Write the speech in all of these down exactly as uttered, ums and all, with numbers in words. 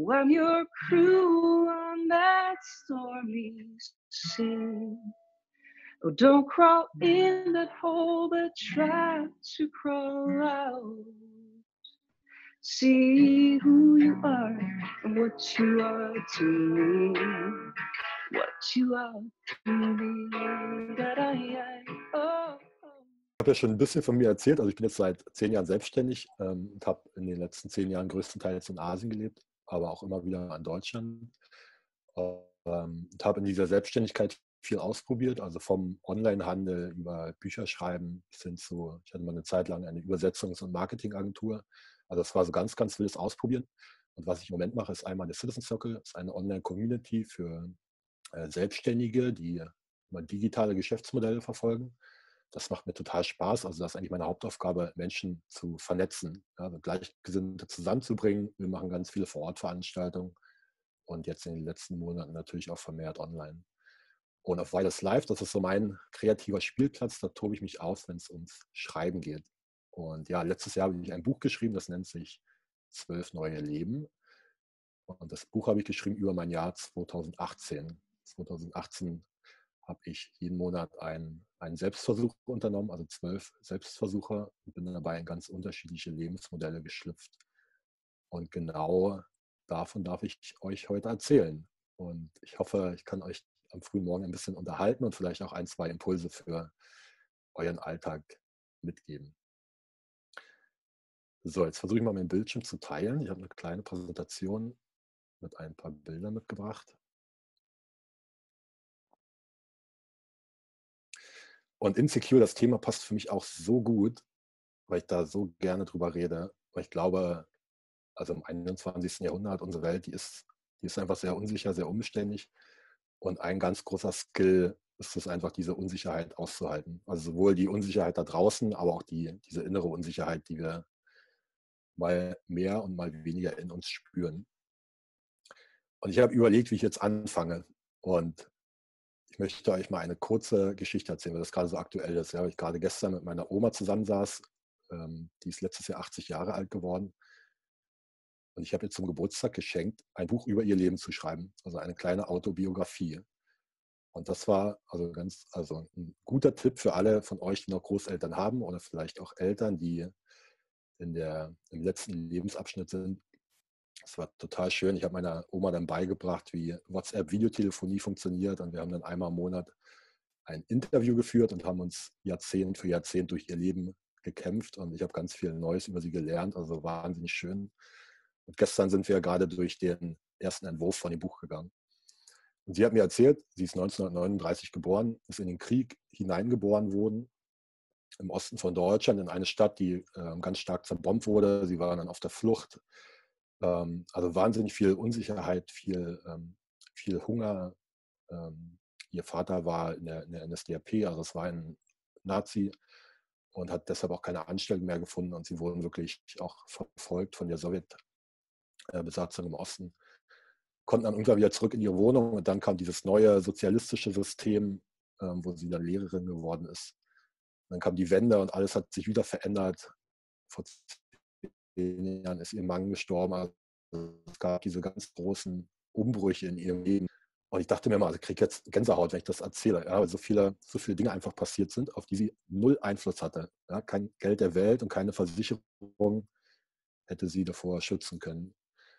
Oh, I'm your crew on that stormy sea. Oh, don't crawl in that hole, but try to crawl out. See who you are and what you are to me. What you are to me. Da-da-ya. Oh, oh. Ich habe ja schon ein bisschen von mir erzählt. Also ich bin jetzt seit zehn Jahren selbstständig ähm, und habe in den letzten zehn Jahren größtenteils in Asien gelebt, aber auch immer wieder in Deutschland. Ähm, und habe in dieser Selbstständigkeit viel ausprobiert, also vom Onlinehandel über Bücherschreiben bis hin zu, ich hatte mal eine Zeit lang eine Übersetzungs- und Marketingagentur. Also das war so ganz, ganz wildes Ausprobieren. Und was ich im Moment mache, ist einmal der Citizen Circle, das ist eine Online-Community für äh, Selbstständige, die immer digitale Geschäftsmodelle verfolgen. Das macht mir total Spaß. Also das ist eigentlich meine Hauptaufgabe, Menschen zu vernetzen, ja, also Gleichgesinnte zusammenzubringen. Wir machen ganz viele Vor-Ort-Veranstaltungen und jetzt in den letzten Monaten natürlich auch vermehrt online. Und auf Wireless Live, das ist so mein kreativer Spielplatz, da tobe ich mich aus, wenn es ums Schreiben geht. Und ja, letztes Jahr habe ich ein Buch geschrieben, das nennt sich Zwölf neue Leben. Und das Buch habe ich geschrieben über mein Jahr zweitausendachtzehn. zweitausendachtzehn habe ich jeden Monat einen, einen Selbstversuch unternommen, also zwölf Selbstversuche, und bin dabei in ganz unterschiedliche Lebensmodelle geschlüpft. Und genau davon darf ich euch heute erzählen. Und ich hoffe, ich kann euch am frühen Morgen ein bisschen unterhalten und vielleicht auch ein, zwei Impulse für euren Alltag mitgeben. So, jetzt versuche ich mal meinen Bildschirm zu teilen. Ich habe eine kleine Präsentation mit ein paar Bildern mitgebracht. Und Insecure, das Thema passt für mich auch so gut, weil ich da so gerne drüber rede. Weil ich glaube, also im einundzwanzigsten Jahrhundert, unsere Welt, die ist, die ist einfach sehr unsicher, sehr umständlich. Und ein ganz großer Skill ist es einfach, diese Unsicherheit auszuhalten. Also sowohl die Unsicherheit da draußen, aber auch die, diese innere Unsicherheit, die wir mal mehr und mal weniger in uns spüren. Und ich habe überlegt, wie ich jetzt anfange. Und ich möchte euch mal eine kurze Geschichte erzählen, weil das gerade so aktuell ist. Ja, weil ich gerade gestern mit meiner Oma zusammensaß. Ähm, die ist letztes Jahr achtzig Jahre alt geworden. Und ich habe ihr zum Geburtstag geschenkt, ein Buch über ihr Leben zu schreiben. Also eine kleine Autobiografie. Und das war also ganz, also ein guter Tipp für alle von euch, die noch Großeltern haben oder vielleicht auch Eltern, die in der, im letzten Lebensabschnitt sind. Es war total schön. Ich habe meiner Oma dann beigebracht, wie WhatsApp-Videotelefonie funktioniert. Und wir haben dann einmal im Monat ein Interview geführt und haben uns Jahrzehnt für Jahrzehnt durch ihr Leben gekämpft. Und ich habe ganz viel Neues über sie gelernt. Also wahnsinnig schön. Und gestern sind wir gerade durch den ersten Entwurf von dem Buch gegangen. Und sie hat mir erzählt, sie ist neunzehnhundertneununddreißig geboren, ist in den Krieg hineingeboren worden, im Osten von Deutschland, in eine Stadt, die äh, ganz stark zerbombt wurde. Sie war dann auf der Flucht. Ähm, also wahnsinnig viel Unsicherheit, viel, ähm, viel Hunger. Ähm, ihr Vater war in der, in der N S D A P, also es war ein Nazi und hat deshalb auch keine Anstellung mehr gefunden. Und sie wurden wirklich auch verfolgt von der Sowjetbesatzung im Osten. Konnten dann irgendwann wieder zurück in ihre Wohnung und dann kam dieses neue sozialistische System, ähm, wo sie dann Lehrerin geworden ist. Dann kam die Wende und alles hat sich wieder verändert. Vor zehn Jahren ist ihr Mann gestorben. Also es gab diese ganz großen Umbrüche in ihrem Leben. Und ich dachte mir mal, also ich kriege jetzt Gänsehaut, wenn ich das erzähle, ja, weil so viele, so viele Dinge einfach passiert sind, auf die sie null Einfluss hatte. Ja, kein Geld der Welt und keine Versicherung hätte sie davor schützen können.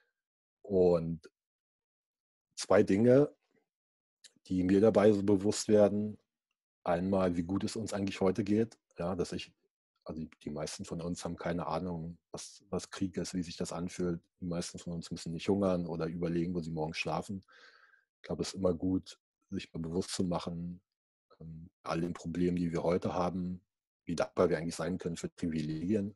Und zwei Dinge, die mir dabei so bewusst werden. Einmal, wie gut es uns eigentlich heute geht. Ja, dass ich, also die, die meisten von uns haben keine Ahnung, was, was Krieg ist, wie sich das anfühlt. Die meisten von uns müssen nicht hungern oder überlegen, wo sie morgen schlafen. Ich glaube, es ist immer gut, sich mal bewusst zu machen, ähm, all den Problemen, die wir heute haben, wie dankbar wir eigentlich sein können für Privilegien.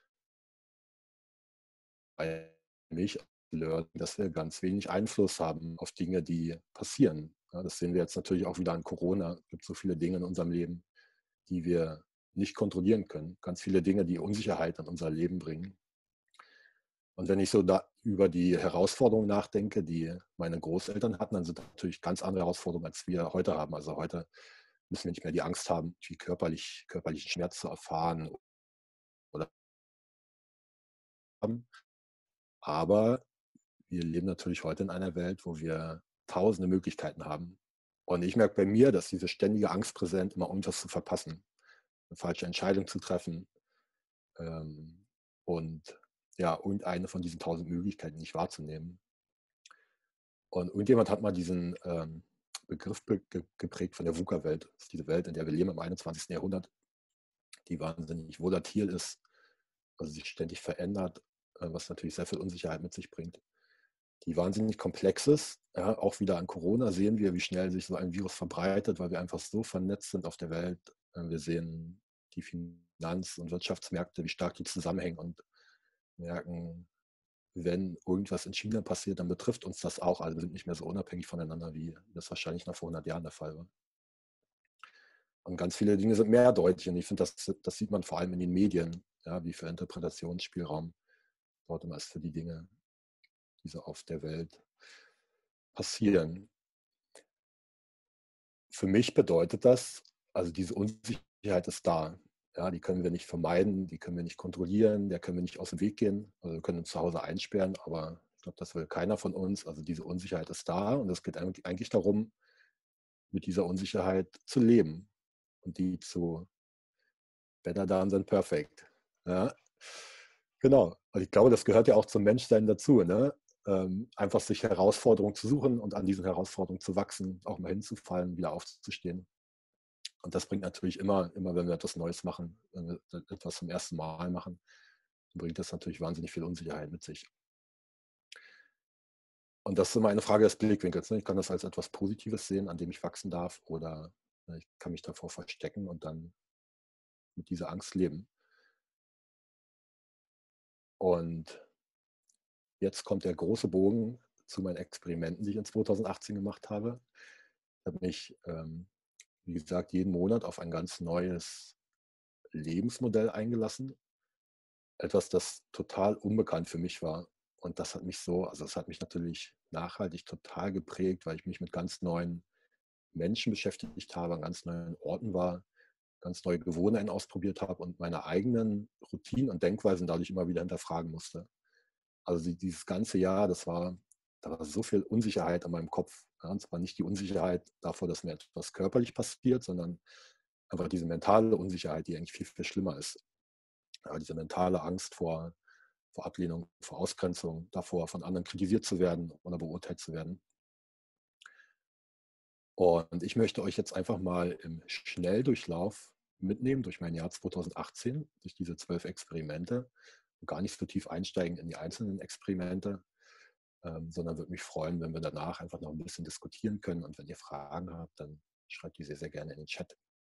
Bei mich lernen, dass wir ganz wenig Einfluss haben auf Dinge, die passieren. Ja, das sehen wir jetzt natürlich auch wieder an Corona. Es gibt so viele Dinge in unserem Leben, die wir nicht kontrollieren können. Ganz viele Dinge, die Unsicherheit in unser Leben bringen. Und wenn ich so da über die Herausforderungen nachdenke, die meine Großeltern hatten, dann sind das natürlich ganz andere Herausforderungen, als wir heute haben. Also heute müssen wir nicht mehr die Angst haben, viel körperlich, körperlichen Schmerz zu erfahren oder haben. Aber wir leben natürlich heute in einer Welt, wo wir tausende Möglichkeiten haben. Und ich merke bei mir, dass diese ständige Angst präsent, immer irgendwas zu verpassen, eine falsche Entscheidung zu treffen ähm, und ja, irgendeine von diesen tausend Möglichkeiten nicht wahrzunehmen. Und irgendjemand hat mal diesen ähm, Begriff ge geprägt von der VUCA-Welt. Das ist diese Welt, in der wir leben im einundzwanzigsten Jahrhundert, die wahnsinnig volatil ist, also sich ständig verändert, äh, was natürlich sehr viel Unsicherheit mit sich bringt. Die wahnsinnig komplex ist. Ja, auch wieder an Corona sehen wir, wie schnell sich so ein Virus verbreitet, weil wir einfach so vernetzt sind auf der Welt. Äh, wir sehen die Finanz- und Wirtschaftsmärkte, wie stark die zusammenhängen und merken, wenn irgendwas in China passiert, dann betrifft uns das auch. Also wir sind nicht mehr so unabhängig voneinander, wie das wahrscheinlich noch vor hundert Jahren der Fall war. Und ganz viele Dinge sind mehrdeutig. Und ich finde, das, das sieht man vor allem in den Medien, ja, wie viel Interpretationsspielraum dort immer ist für die Dinge, die so auf der Welt passieren. Für mich bedeutet das, also diese Unsicherheit ist da. Ja, die können wir nicht vermeiden, die können wir nicht kontrollieren, der können wir nicht aus dem Weg gehen. Also wir können uns zu Hause einsperren, aber ich glaube, das will keiner von uns. Also diese Unsicherheit ist da und es geht eigentlich darum, mit dieser Unsicherheit zu leben und die zu better done than perfect. Ja, genau. Und ich glaube, das gehört ja auch zum Menschsein dazu, ne? Ähm, einfach sich Herausforderungen zu suchen und an diesen Herausforderungen zu wachsen, auch mal hinzufallen, wieder aufzustehen. Und das bringt natürlich immer, immer wenn wir etwas Neues machen, wenn wir etwas zum ersten Mal machen, dann bringt das natürlich wahnsinnig viel Unsicherheit mit sich. Und das ist immer eine Frage des Blickwinkels. Ne? Ich kann das als etwas Positives sehen, an dem ich wachsen darf, oder ich kann mich davor verstecken und dann mit dieser Angst leben. Und jetzt kommt der große Bogen zu meinen Experimenten, die ich in zweitausendachtzehn gemacht habe. Ich habe mich, ähm, wie gesagt, jeden Monat auf ein ganz neues Lebensmodell eingelassen. Etwas, das total unbekannt für mich war. Und das hat mich so, also das hat mich natürlich nachhaltig total geprägt, weil ich mich mit ganz neuen Menschen beschäftigt habe, an ganz neuen Orten war, ganz neue Gewohnheiten ausprobiert habe und meine eigenen Routinen und Denkweisen dadurch immer wieder hinterfragen musste. Also dieses ganze Jahr, das war, da war so viel Unsicherheit in meinem Kopf. Ja, und zwar nicht die Unsicherheit davor, dass mir etwas körperlich passiert, sondern einfach diese mentale Unsicherheit, die eigentlich viel, viel schlimmer ist. Ja, diese mentale Angst vor, vor Ablehnung, vor Ausgrenzung, davor, von anderen kritisiert zu werden oder beurteilt zu werden. Und ich möchte euch jetzt einfach mal im Schnelldurchlauf mitnehmen durch mein Jahr zweitausendachtzehn, durch diese zwölf Experimente und gar nicht so tief einsteigen in die einzelnen Experimente, ähm, sondern würde mich freuen, wenn wir danach einfach noch ein bisschen diskutieren können. Und wenn ihr Fragen habt, dann schreibt die sehr, sehr gerne in den Chat.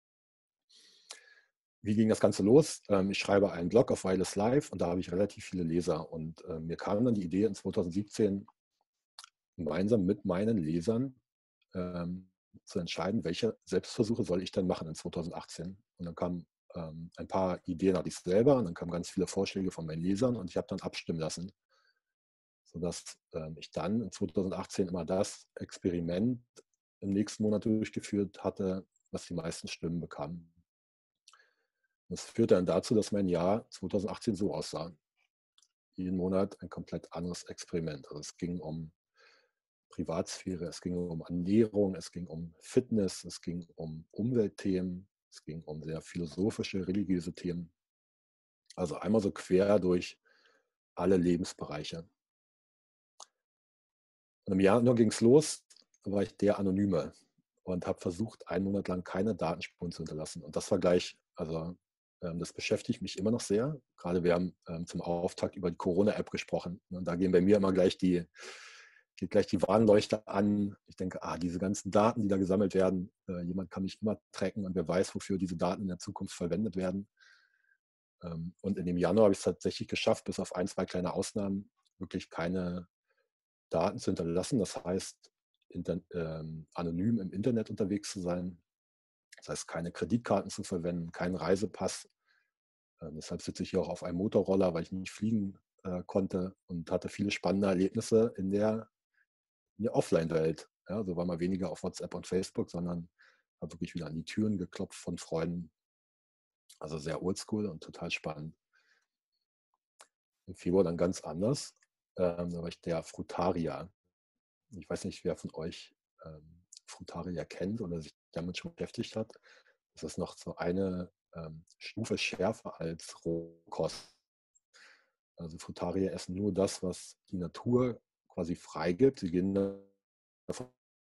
Wie ging das Ganze los? Ähm, ich schreibe einen Blog auf Wireless Live und da habe ich relativ viele Leser. Und äh, mir kam dann die Idee in zweitausendsiebzehn gemeinsam mit meinen Lesern ähm, zu entscheiden, welche Selbstversuche soll ich denn machen in zweitausendachtzehn. Und dann kamen ähm, ein paar Ideen hatte ich selber und dann kamen ganz viele Vorschläge von meinen Lesern und ich habe dann abstimmen lassen, sodass ähm, ich dann in zweitausendachtzehn immer das Experiment im nächsten Monat durchgeführt hatte, was die meisten Stimmen bekam. Das führte dann dazu, dass mein Jahr zweitausendachtzehn so aussah. Jeden Monat ein komplett anderes Experiment. Also es ging um Privatsphäre, es ging um Ernährung, es ging um Fitness, es ging um Umweltthemen, es ging um sehr philosophische, religiöse Themen. Also einmal so quer durch alle Lebensbereiche. Und im Januar ging es los, war ich der Anonyme und habe versucht, einen Monat lang keine Datenspuren zu hinterlassen. Und das war gleich, also ähm, das beschäftigt mich immer noch sehr. Gerade wir haben ähm, zum Auftakt über die Corona-App gesprochen. Und da gehen bei mir immer gleich die, geht gleich die Warnleuchte an. Ich denke, ah, diese ganzen Daten, die da gesammelt werden, äh, jemand kann mich immer tracken und wer weiß, wofür diese Daten in der Zukunft verwendet werden. Ähm, und in dem Januar habe ich es tatsächlich geschafft, bis auf ein, zwei kleine Ausnahmen, wirklich keine Daten zu hinterlassen. Das heißt, inter, ähm, anonym im Internet unterwegs zu sein. Das heißt, keine Kreditkarten zu verwenden, keinen Reisepass. Äh, deshalb sitze ich hier auch auf einem Motorroller, weil ich nicht fliegen äh, konnte und hatte viele spannende Erlebnisse in der, in der Offline-Welt. Ja, so war mal weniger auf WhatsApp und Facebook, sondern habe wirklich wieder an die Türen geklopft von Freunden. Also sehr oldschool und total spannend. Im Februar dann ganz anders. Ähm, da war ich der Frutaria. Ich weiß nicht, wer von euch ähm, Frutaria kennt oder sich damit schon beschäftigt hat. Das ist noch so eine ähm, Stufe schärfer als Rohkost. Also Frutarier essen nur das, was die Natur quasi freigibt. Sie gehen davon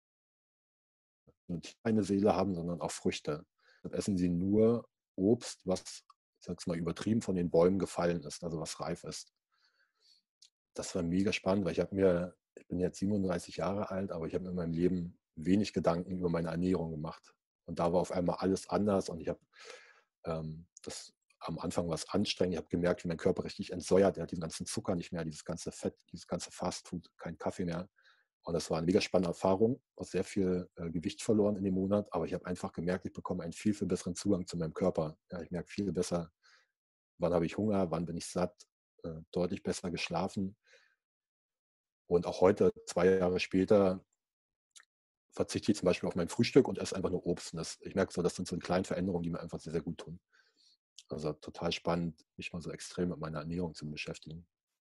nicht eine Seele haben, sondern auch Früchte. Dann essen sie nur Obst, was, ich sag's mal, übertrieben von den Bäumen gefallen ist, also was reif ist. Das war mega spannend, weil ich habe mir, ich bin jetzt siebenunddreißig Jahre alt, aber ich habe mir in meinem Leben wenig Gedanken über meine Ernährung gemacht. Und da war auf einmal alles anders und ich habe ähm, das am Anfang war es anstrengend. Ich habe gemerkt, wie mein Körper richtig entsäuert. Er hat diesen ganzen Zucker nicht mehr, dieses ganze Fett, dieses ganze Fastfood, kein Kaffee mehr. Und das war eine mega spannende Erfahrung. Auch sehr viel äh, Gewicht verloren in dem Monat. Aber ich habe einfach gemerkt, ich bekomme einen viel, viel besseren Zugang zu meinem Körper. Ja, ich merke viel besser, wann habe ich Hunger, wann bin ich satt, äh, deutlich besser geschlafen. Und auch heute, zwei Jahre später, verzichte ich zum Beispiel auf mein Frühstück und esse einfach nur Obst. Und das, ich merke so, das sind so die kleinen Veränderungen, die mir einfach sehr, sehr gut tun. Also total spannend, mich mal so extrem mit meiner Ernährung zu beschäftigen.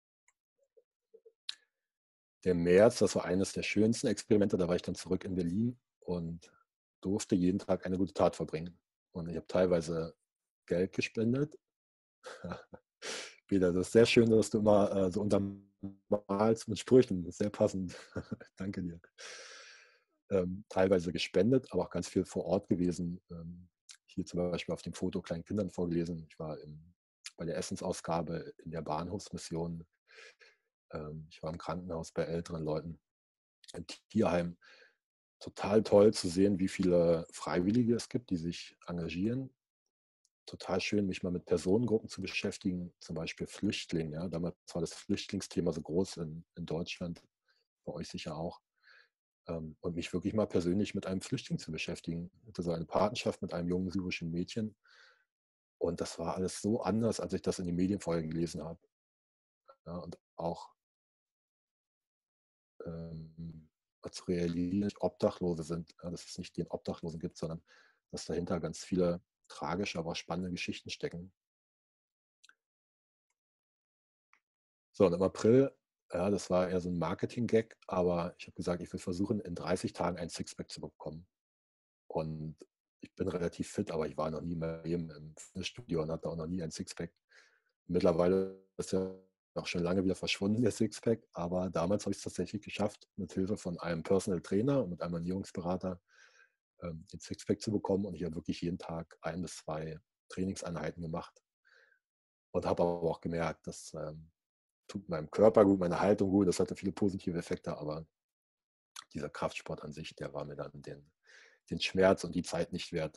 Der März, das war eines der schönsten Experimente. Da war ich dann zurück in Berlin und durfte jeden Tag eine gute Tat verbringen. Und ich habe teilweise Geld gespendet. Peter, das ist sehr schön, dass du immer äh, so untermalst mit Sprüchen. Das ist sehr passend. Danke dir. Ähm, teilweise gespendet, aber auch ganz viel vor Ort gewesen. Ähm, hier zum Beispiel auf dem Foto kleinen Kindern vorgelesen. Ich war im, bei der Essensausgabe in der Bahnhofsmission. Ähm, ich war im Krankenhaus bei älteren Leuten, im Tierheim. Total toll zu sehen, wie viele Freiwillige es gibt, die sich engagieren. Total schön, mich mal mit Personengruppen zu beschäftigen, zum Beispiel Flüchtlinge. Ja. Damals war das Flüchtlingsthema so groß in, in Deutschland, bei euch sicher auch. Ähm, und mich wirklich mal persönlich mit einem Flüchtling zu beschäftigen. Ich hatte so eine Patenschaft mit einem jungen syrischen Mädchen. Und das war alles so anders, als ich das in den Medien vorher gelesen habe. Ja, und auch ähm, zu realisieren, Obdachlose sind, ja, dass es nicht den Obdachlosen gibt, sondern dass dahinter ganz viele tragische, aber spannende Geschichten stecken. So, und im April, ja, das war eher so ein Marketing-Gag, aber ich habe gesagt, ich will versuchen, in dreißig Tagen ein Sixpack zu bekommen. Und ich bin relativ fit, aber ich war noch nie in meinem Leben im Fitnessstudio und hatte auch noch nie ein Sixpack. Mittlerweile ist ja auch schon lange wieder verschwunden, der Sixpack, aber damals habe ich es tatsächlich geschafft, mit Hilfe von einem Personal Trainer und mit einem Ernährungsberater ähm, den Sixpack zu bekommen. Und ich habe wirklich jeden Tag ein bis zwei Trainingseinheiten gemacht und habe aber auch gemerkt, das ähm, tut meinem Körper gut, meiner Haltung gut, das hatte viele positive Effekte, aber dieser Kraftsport an sich, der war mir dann den, den Schmerz und die Zeit nicht wert.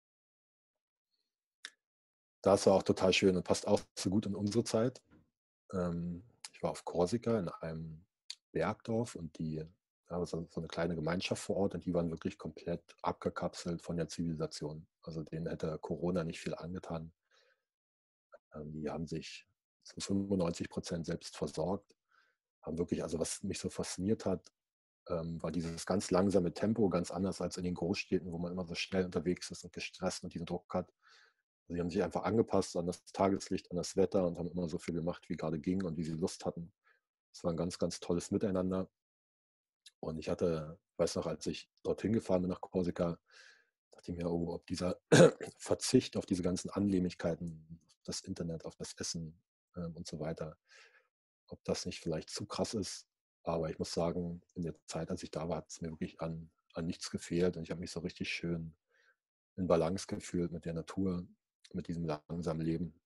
Das war auch total schön und passt auch so gut in unsere Zeit. Ähm, ich war auf Korsika in einem Bergdorf und die ja, so, so eine kleine Gemeinschaft vor Ort und die waren wirklich komplett abgekapselt von der Zivilisation. Also denen hätte Corona nicht viel angetan. Ähm, die haben sich zu fünfundneunzig Prozent selbst versorgt, haben wirklich, also was mich so fasziniert hat, ähm, war dieses ganz langsame Tempo, ganz anders als in den Großstädten, wo man immer so schnell unterwegs ist und gestresst und diesen Druck hat. Also sie haben sich einfach angepasst an das Tageslicht, an das Wetter und haben immer so viel gemacht, wie gerade ging und wie sie Lust hatten. Es war ein ganz, ganz tolles Miteinander. Und ich hatte, ich weiß noch, als ich dorthin gefahren bin nach Korsika, dachte ich mir, oh, ob dieser Verzicht auf diese ganzen Annehmlichkeiten, auf das Internet, auf das Essen ähm, und so weiter, ob das nicht vielleicht zu krass ist. Aber ich muss sagen, in der Zeit, als ich da war, hat es mir wirklich an, an nichts gefehlt. Und ich habe mich so richtig schön in Balance gefühlt mit der Natur, mit diesem langsamen Leben.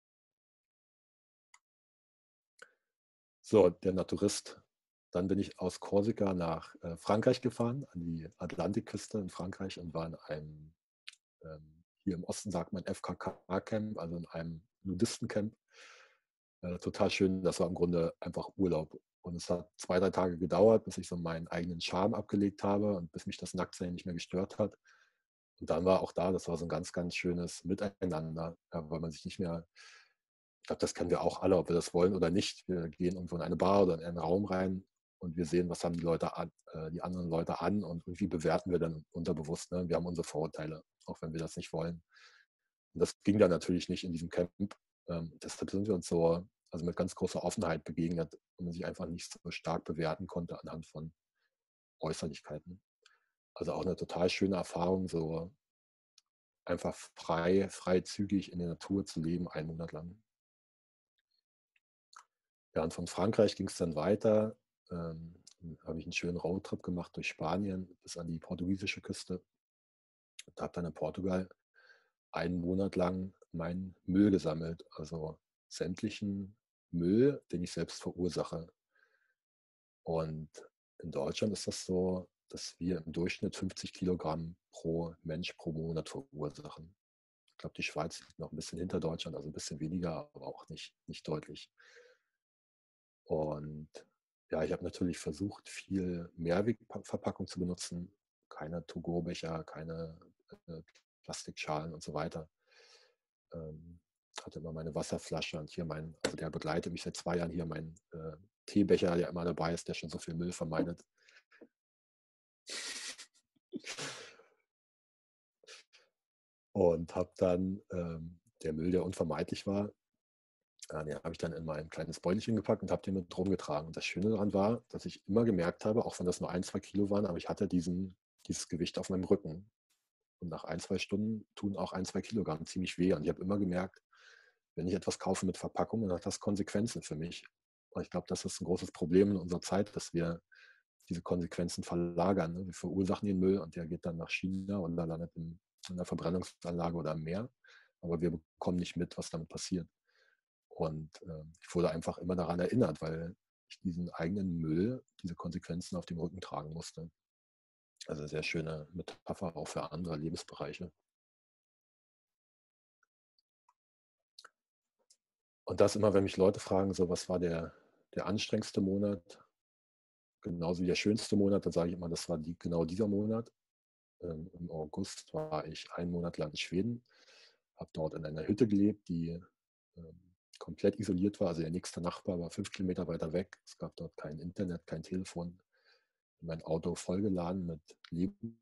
So, der Naturist. Dann bin ich aus Korsika nach äh, Frankreich gefahren, an die Atlantikküste in Frankreich und war in einem, ähm, hier im Osten sagt man F K K-Camp, also in einem Nudistencamp. Äh, total schön, das war im Grunde einfach Urlaub. Und es hat zwei, drei Tage gedauert, bis ich so meinen eigenen Charme abgelegt habe und bis mich das Nacktsein nicht mehr gestört hat. Und dann war auch da, das war so ein ganz, ganz schönes Miteinander, ja, weil man sich nicht mehr, ich glaube, das kennen wir auch alle, ob wir das wollen oder nicht. Wir gehen irgendwo in eine Bar oder in einen Raum rein und wir sehen, was haben die Leute an, äh, die anderen Leute an und irgendwie bewerten wir dann unterbewusst. Ne? Wir haben unsere Vorurteile, auch wenn wir das nicht wollen. Und das ging dann natürlich nicht in diesem Camp. Ähm, deshalb sind wir uns so, also mit ganz großer Offenheit begegnet und man sich einfach nicht so stark bewerten konnte anhand von Äußerlichkeiten. Also auch eine total schöne Erfahrung, so einfach frei, freizügig in der Natur zu leben, einen Monat lang. Ja, und von Frankreich ging es dann weiter. Ähm, habe ich einen schönen Roadtrip gemacht durch Spanien bis an die portugiesische Küste. Und habe dann in Portugal einen Monat lang meinen Müll gesammelt, also sämtlichen Müll, den ich selbst verursache. Und in Deutschland ist das so, dass wir im Durchschnitt fünfzig Kilogramm pro Mensch pro Monat verursachen. Ich glaube, die Schweiz liegt noch ein bisschen hinter Deutschland, also ein bisschen weniger, aber auch nicht, nicht deutlich. Und ja, ich habe natürlich versucht, viel Mehrwegverpackung zu benutzen. Keine To-Go-Becher, keine äh, Plastikschalen und so weiter. Ähm, hatte immer meine Wasserflasche und hier mein, also der begleitet mich seit zwei Jahren hier, mein äh, Teebecher, der immer dabei ist, der schon so viel Müll vermeidet. Und habe dann ähm, der Müll, der unvermeidlich war, äh, den habe ich dann in mein kleines Beutelchen gepackt und habe den mit rumgetragen. Und das Schöne daran war, dass ich immer gemerkt habe, auch wenn das nur ein, zwei Kilo waren, aber ich hatte diesen, dieses Gewicht auf meinem Rücken. Und nach ein, zwei Stunden tun auch ein, zwei Kilogramm ziemlich weh. Und ich habe immer gemerkt, wenn ich etwas kaufe mit Verpackung, dann hat das Konsequenzen für mich. Und ich glaube, das ist ein großes Problem in unserer Zeit, dass wir diese Konsequenzen verlagern. Ne? Wir verursachen den Müll und der geht dann nach China und dann landet in einer Verbrennungsanlage oder im Meer. Aber wir bekommen nicht mit, was damit passiert. Und äh, ich wurde einfach immer daran erinnert, weil ich diesen eigenen Müll, diese Konsequenzen auf dem Rücken tragen musste. Also eine sehr schöne Metapher auch für andere Lebensbereiche. Und das immer, wenn mich Leute fragen, so was war der, der anstrengendste Monat, genauso wie der schönste Monat, dann sage ich immer, das war die, genau dieser Monat. Ähm, Im August war ich einen Monat lang in Schweden, habe dort in einer Hütte gelebt, die ähm, komplett isoliert war. Also der nächste Nachbar war fünf Kilometer weiter weg. Es gab dort kein Internet, kein Telefon. Mein Auto vollgeladen mit Lebensmitteln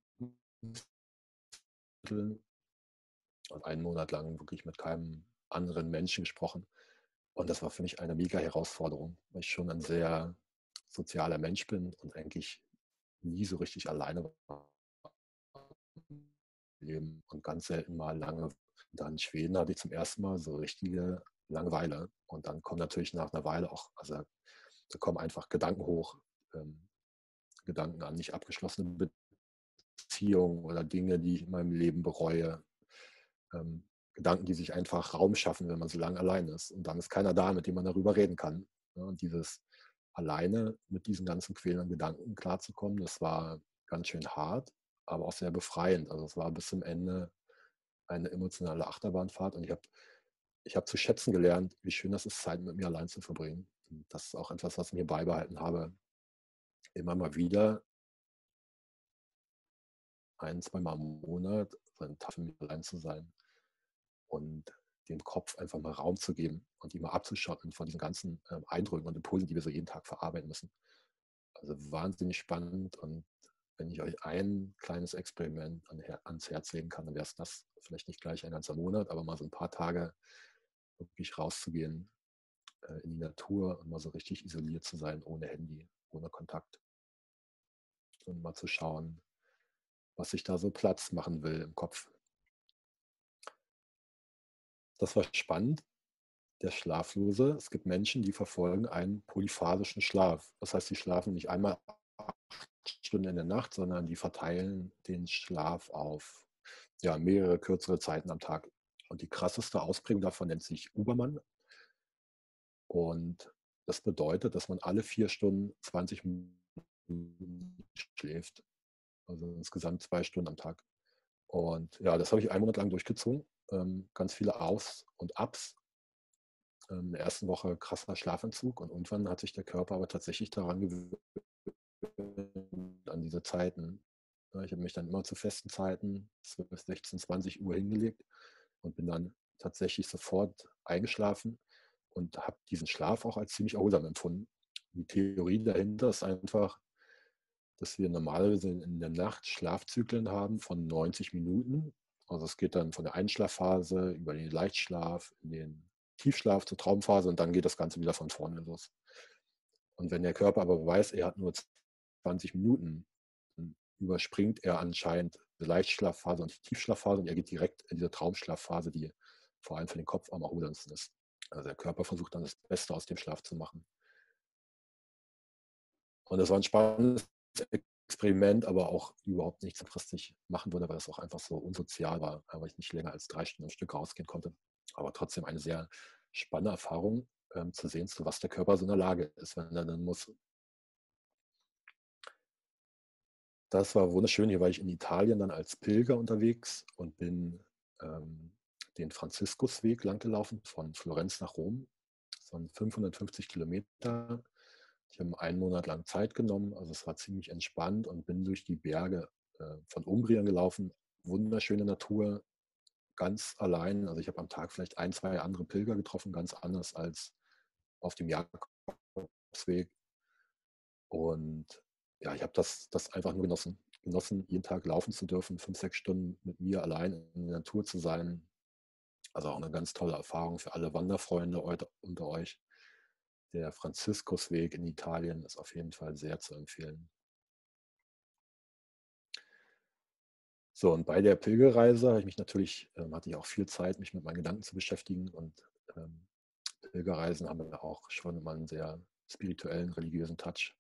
und einen Monat lang wirklich mit keinem anderen Menschen gesprochen. Und das war für mich eine mega Herausforderung, weil ich schon ein sehr sozialer Mensch bin und eigentlich nie so richtig alleine war im Leben und ganz selten mal lange. Dann in Schweden hatte ich zum ersten Mal so richtige Langeweile. Und dann kommt natürlich nach einer Weile auch, also da kommen einfach Gedanken hoch, ähm, Gedanken an nicht abgeschlossene Beziehungen oder Dinge, die ich in meinem Leben bereue. Ähm, Gedanken, die sich einfach Raum schaffen, wenn man so lange allein ist. Und dann ist keiner da, mit dem man darüber reden kann. Ja, und dieses alleine mit diesen ganzen quälenden Gedanken klarzukommen, das war ganz schön hart, aber auch sehr befreiend. Also es war bis zum Ende eine emotionale Achterbahnfahrt und ich habe ich hab zu schätzen gelernt, wie schön das ist, Zeit mit mir allein zu verbringen. Und das ist auch etwas, was ich mir beibehalten habe, immer mal wieder ein, zweimal im Monat so einen Tag für mich allein zu sein und dem Kopf einfach mal Raum zu geben und ihn mal abzuschotten von diesen ganzen äh, Eindrücken und Impulsen, die wir so jeden Tag verarbeiten müssen. Also wahnsinnig spannend und wenn ich euch ein kleines Experiment an, ans Herz legen kann, dann wäre es das, vielleicht nicht gleich ein ganzer Monat, aber mal so ein paar Tage wirklich rauszugehen äh, in die Natur und mal so richtig isoliert zu sein, ohne Handy, ohne Kontakt und mal zu schauen, was sich da so Platz machen will im Kopf. Das war spannend. Der Schlaflose, es gibt Menschen, die verfolgen einen polyphasischen Schlaf. Das heißt, sie schlafen nicht einmal acht Stunden in der Nacht, sondern die verteilen den Schlaf auf ja, mehrere kürzere Zeiten am Tag. Und die krasseste Ausprägung davon nennt sich Ubermann. Und das bedeutet, dass man alle vier Stunden zwanzig Minuten schläft. Also insgesamt zwei Stunden am Tag. Und ja, das habe ich einen Monat lang durchgezogen. Ähm, ganz viele Aufs und Ups. In der ersten Woche krasser Schlafentzug und irgendwann hat sich der Körper aber tatsächlich daran gewöhnt, an diese Zeiten. Ich habe mich dann immer zu festen Zeiten, zwölf, sechzehn, zwanzig Uhr hingelegt und bin dann tatsächlich sofort eingeschlafen und habe diesen Schlaf auch als ziemlich erholsam empfunden. Die Theorie dahinter ist einfach, dass wir normalerweise in der Nacht Schlafzyklen haben von neunzig Minuten. Also es geht dann von der Einschlafphase über den Leichtschlaf in den Tiefschlaf, zur Traumphase und dann geht das Ganze wieder von vorne los. Und wenn der Körper aber weiß, er hat nur zwanzig Minuten, dann überspringt er anscheinend die Leichtschlafphase und die Tiefschlafphase und er geht direkt in diese Traumschlafphase, die vor allem für den Kopf am erholendsten ist. Also der Körper versucht dann das Beste aus dem Schlaf zu machen. Und das war ein spannendes Experiment, aber auch überhaupt nichts langfristig machen würde, weil das auch einfach so unsozial war, weil ich nicht länger als drei Stunden am Stück rausgehen konnte. Aber trotzdem eine sehr spannende Erfahrung, ähm, zu sehen, zu was der Körper so in der Lage ist, wenn er dann muss. Das war wunderschön. Hier war ich in Italien dann als Pilger unterwegs und bin ähm, den Franziskusweg langgelaufen von Florenz nach Rom. Das waren fünfhundertfünfzig Kilometer. Ich habe einen Monat lang Zeit genommen, also es war ziemlich entspannt und bin durch die Berge äh, von Umbrien gelaufen. Wunderschöne Natur, ganz allein. Also ich habe am Tag vielleicht ein, zwei andere Pilger getroffen, ganz anders als auf dem Jakobsweg. Und ja, ich habe das, das einfach nur genossen. Genossen, jeden Tag laufen zu dürfen, fünf, sechs Stunden mit mir allein in der Natur zu sein. Also auch eine ganz tolle Erfahrung für alle Wanderfreunde unter euch. Der Franziskusweg in Italien ist auf jeden Fall sehr zu empfehlen. So, und bei der Pilgerreise habe ich mich natürlich, ähm, hatte ich auch viel Zeit, mich mit meinen Gedanken zu beschäftigen. Und ähm, Pilgerreisen haben ja auch schon immer einen sehr spirituellen, religiösen Touch.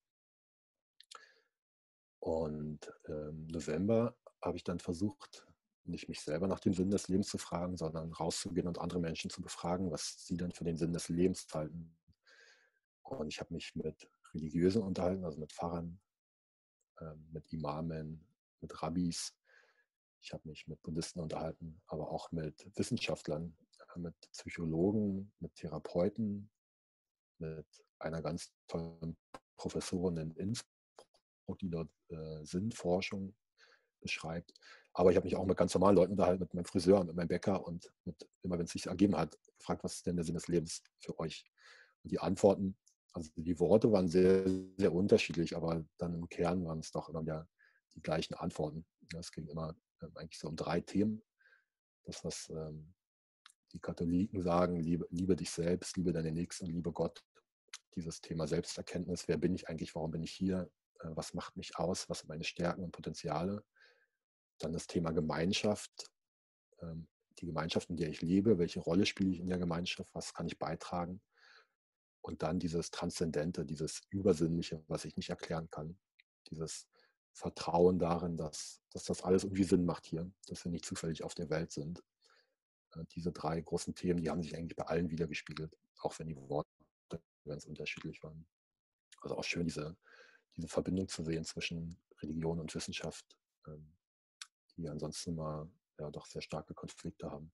Und im November habe ich dann versucht, nicht mich selber nach dem Sinn des Lebens zu fragen, sondern rauszugehen und andere Menschen zu befragen, was sie denn für den Sinn des Lebens halten. Und ich habe mich mit Religiösen unterhalten, also mit Pfarrern, mit Imamen, mit Rabbis. Ich habe mich mit Buddhisten unterhalten, aber auch mit Wissenschaftlern, mit Psychologen, mit Therapeuten, mit einer ganz tollen Professorin in Innsbruck, die dort äh, Sinnforschung beschreibt. Aber ich habe mich auch mit ganz normalen Leuten unterhalten, mit meinem Friseur, mit meinem Bäcker und mit, immer wenn es sich ergeben hat, gefragt, was ist denn der Sinn des Lebens für euch? Und die Antworten, also die Worte waren sehr, sehr unterschiedlich, aber dann im Kern waren es doch immer wieder die gleichen Antworten. Es ging immer ähm, eigentlich so um drei Themen. Das, was ähm, die Katholiken sagen, liebe, liebe dich selbst, liebe deine Nächsten, liebe Gott. Dieses Thema Selbsterkenntnis, wer bin ich eigentlich, warum bin ich hier, äh, was macht mich aus, was sind meine Stärken und Potenziale. Dann das Thema Gemeinschaft, ähm, die Gemeinschaft, in der ich lebe, welche Rolle spiele ich in der Gemeinschaft, was kann ich beitragen. Und dann dieses Transzendente, dieses Übersinnliche, was ich nicht erklären kann. Dieses Vertrauen darin, dass, dass das alles irgendwie Sinn macht hier, dass wir nicht zufällig auf der Welt sind. Äh, diese drei großen Themen, die haben sich eigentlich bei allen wiedergespiegelt, auch wenn die Worte ganz unterschiedlich waren. Also auch schön, diese, diese Verbindung zu sehen zwischen Religion und Wissenschaft, ähm, die ansonsten immer ja, doch sehr starke Konflikte haben.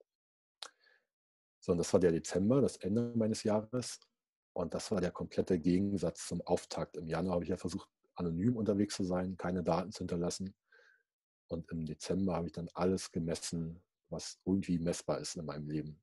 So, und das war der Dezember, das Ende meines Jahres. Und das war der komplette Gegensatz zum Auftakt. Im Januar habe ich ja versucht, anonym unterwegs zu sein, keine Daten zu hinterlassen. Und im Dezember habe ich dann alles gemessen, was irgendwie messbar ist in meinem Leben.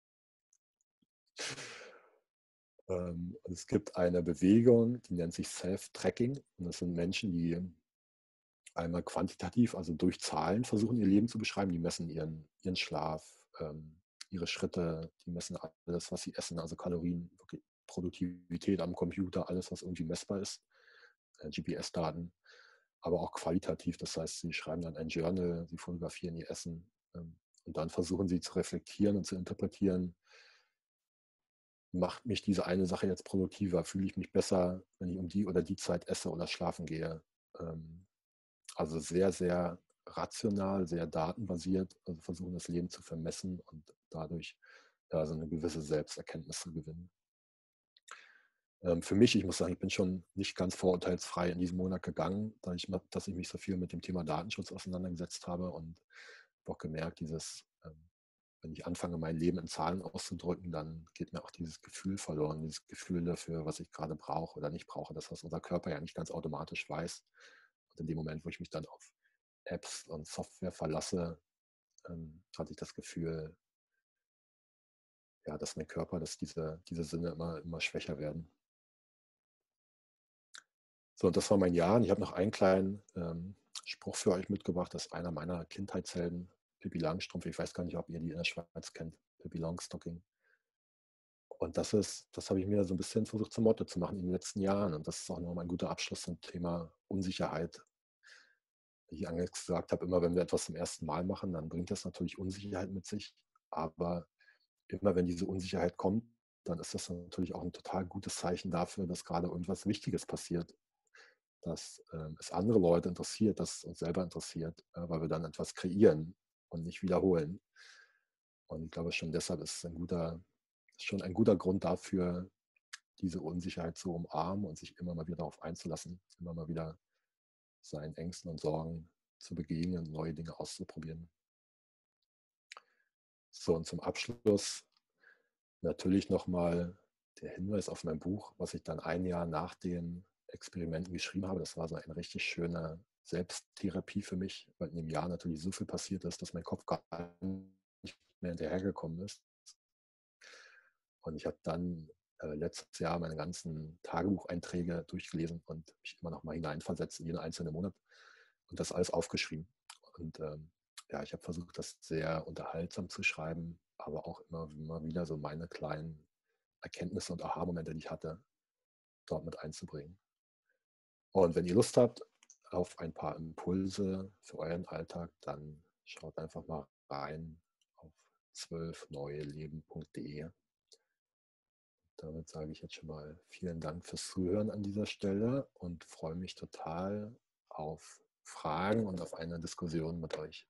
Ähm, es gibt eine Bewegung, die nennt sich Self-Tracking. Und das sind Menschen, die einmal quantitativ, also durch Zahlen versuchen, ihr Leben zu beschreiben. Die messen ihren, ihren Schlaf, ähm, ihre Schritte, die messen alles, was sie essen, also Kalorien, Produktivität am Computer, alles, was irgendwie messbar ist, äh, G P S-Daten, aber auch qualitativ. Das heißt, sie schreiben dann ein Journal, sie fotografieren ihr Essen ähm, und dann versuchen sie zu reflektieren und zu interpretieren, macht mich diese eine Sache jetzt produktiver, fühle ich mich besser, wenn ich um die oder die Zeit esse oder schlafen gehe. Ähm, also sehr, sehr rational, sehr datenbasiert, also versuchen das Leben zu vermessen und dadurch ja, so eine gewisse Selbsterkenntnis zu gewinnen. Ähm, für mich, ich muss sagen, ich bin schon nicht ganz vorurteilsfrei in diesen Monat gegangen, da ich, dass ich mich so viel mit dem Thema Datenschutz auseinandergesetzt habe und habe auch gemerkt, dieses, ähm, wenn ich anfange, mein Leben in Zahlen auszudrücken, dann geht mir auch dieses Gefühl verloren, dieses Gefühl dafür, was ich gerade brauche oder nicht brauche, das, was unser Körper ja nicht ganz automatisch weiß. Und in dem Moment, wo ich mich dann auf Apps und Software verlasse, ähm, hatte ich das Gefühl, ja, dass mein Körper, dass diese, diese Sinne immer, immer schwächer werden. So, und das war mein Jahr. Und ich habe noch einen kleinen ähm, Spruch für euch mitgebracht. Das ist einer meiner Kindheitshelden, Pippi Langstrumpf. Ich weiß gar nicht, ob ihr die in der Schweiz kennt. Pippi Longstocking. Und das ist, das habe ich mir so ein bisschen versucht zum Motto zu machen in den letzten Jahren. Und das ist auch nochmal ein guter Abschluss zum Thema Unsicherheit. Wie ich anfangs gesagt habe, immer wenn wir etwas zum ersten Mal machen, dann bringt das natürlich Unsicherheit mit sich. Aber immer wenn diese Unsicherheit kommt, dann ist das natürlich auch ein total gutes Zeichen dafür, dass gerade irgendwas Wichtiges passiert, dass ähm, es andere Leute interessiert, dass es uns selber interessiert, äh, weil wir dann etwas kreieren und nicht wiederholen. Und ich glaube, schon deshalb ist es ein guter, schon ein guter Grund dafür, diese Unsicherheit zu umarmen und sich immer mal wieder darauf einzulassen, immer mal wieder seinen Ängsten und Sorgen zu begegnen, neue Dinge auszuprobieren. So, und zum Abschluss natürlich nochmal der Hinweis auf mein Buch, was ich dann ein Jahr nach den Experimenten geschrieben habe. Das war so eine richtig schöne Selbsttherapie für mich, weil in dem Jahr natürlich so viel passiert ist, dass mein Kopf gar nicht mehr hinterhergekommen ist. Und ich habe dann äh, letztes Jahr meine ganzen Tagebucheinträge durchgelesen und mich immer noch mal hineinversetzt in jeden einzelnen Monat und das alles aufgeschrieben. Und ähm, ja, ich habe versucht, das sehr unterhaltsam zu schreiben, aber auch immer, immer wieder so meine kleinen Erkenntnisse und Aha-Momente, die ich hatte, dort mit einzubringen. Und wenn ihr Lust habt auf ein paar Impulse für euren Alltag, dann schaut einfach mal rein auf zwölf neue leben punkt de. Damit sage ich jetzt schon mal vielen Dank fürs Zuhören an dieser Stelle und freue mich total auf Fragen und auf eine Diskussion mit euch.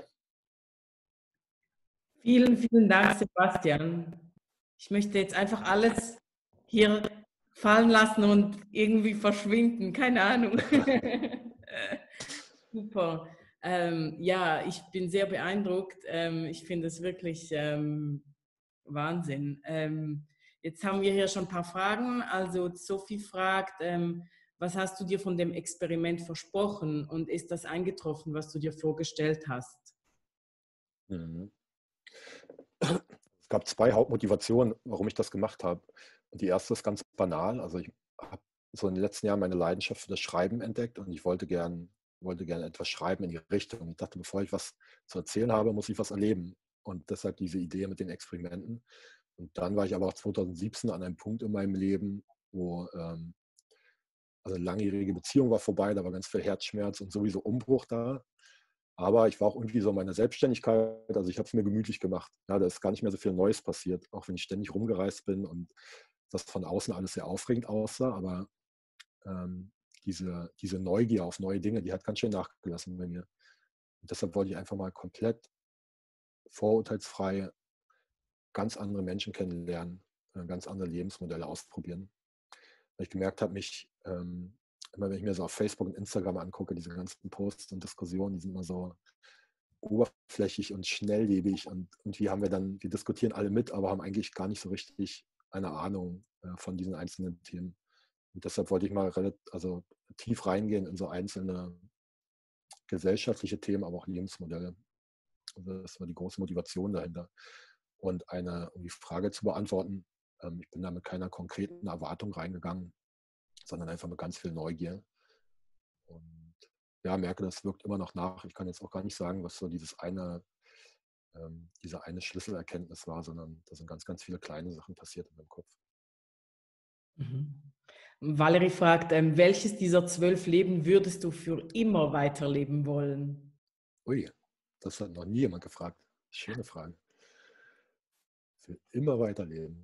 Vielen, vielen Dank, Sebastian. Ich möchte jetzt einfach alles hier fallen lassen und irgendwie verschwinden. Keine Ahnung. Super. Ähm, ja, ich bin sehr beeindruckt. Ähm, ich finde es wirklich ähm, Wahnsinn. Ähm, jetzt haben wir hier schon ein paar Fragen. Also Sophie fragt, ähm, was hast du dir von dem Experiment versprochen und ist das eingetroffen, was du dir vorgestellt hast? Mhm. Es gab zwei Hauptmotivationen, warum ich das gemacht habe. Und die erste ist ganz banal. Also ich habe so in den letzten Jahren meine Leidenschaft für das Schreiben entdeckt und ich wollte gern, wollte gerne etwas schreiben in die Richtung. Ich dachte, bevor ich was zu erzählen habe, muss ich was erleben. Und deshalb diese Idee mit den Experimenten. Und dann war ich aber auch zwanzig siebzehn an einem Punkt in meinem Leben, wo ähm, also eine langjährige Beziehung war vorbei, da war ganz viel Herzschmerz und sowieso Umbruch da. Aber ich war auch irgendwie so in meiner Selbstständigkeit, also ich habe es mir gemütlich gemacht. Ja, da ist gar nicht mehr so viel Neues passiert, auch wenn ich ständig rumgereist bin und das von außen alles sehr aufregend aussah. Aber ähm, diese, diese Neugier auf neue Dinge, die hat ganz schön nachgelassen bei mir. Und deshalb wollte ich einfach mal komplett vorurteilsfrei ganz andere Menschen kennenlernen, äh, ganz andere Lebensmodelle ausprobieren. Weil ich gemerkt habe, mich, ähm, immer wenn ich mir so auf Facebook und Instagram angucke, diese ganzen Posts und Diskussionen, die sind immer so oberflächlich und schnelllebig und irgendwie haben wir dann, wir diskutieren alle mit, aber haben eigentlich gar nicht so richtig eine Ahnung äh, von diesen einzelnen Themen. Und deshalb wollte ich mal relativ, also tief reingehen in so einzelne gesellschaftliche Themen, aber auch Lebensmodelle. Also das war die große Motivation dahinter. Und eine, um die Frage zu beantworten, ähm, ich bin da mit keiner konkreten Erwartung reingegangen, sondern einfach mit ganz viel Neugier. Und ja, merke, das wirkt immer noch nach. Ich kann jetzt auch gar nicht sagen, was so dieses eine, ähm, diese eine Schlüsselerkenntnis war, sondern da sind ganz, ganz viele kleine Sachen passiert in meinem Kopf. Mhm. Valerie fragt, ähm, welches dieser zwölf Leben würdest du für immer weiterleben wollen? Ui, das hat noch nie jemand gefragt. Schöne Frage. Für immer weiterleben.